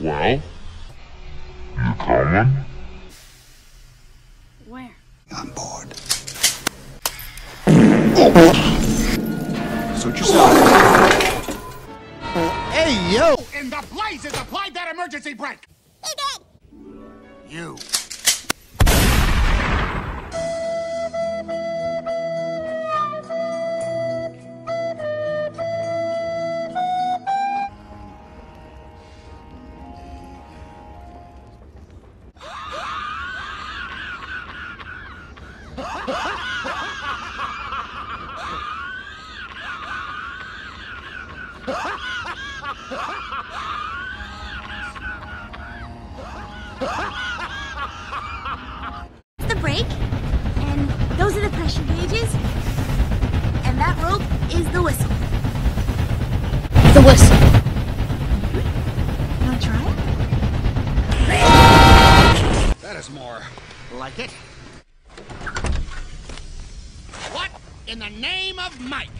Well, you coming? Where? I'm bored. Suit yourself. Hey, yo! In the blazes, applied that emergency brake! He did! You. The brake, and those are the pressure gauges, and that rope is the whistle. The whistle. You wanna try it? That is more like it. What in the name of Mike?